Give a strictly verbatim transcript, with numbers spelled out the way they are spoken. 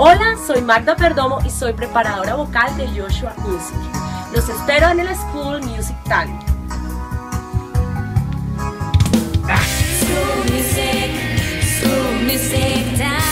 Hola, soy Magda Perdomo y soy preparadora vocal de Joshua Music. Los espero en el School Music Talent. School music, school music talent.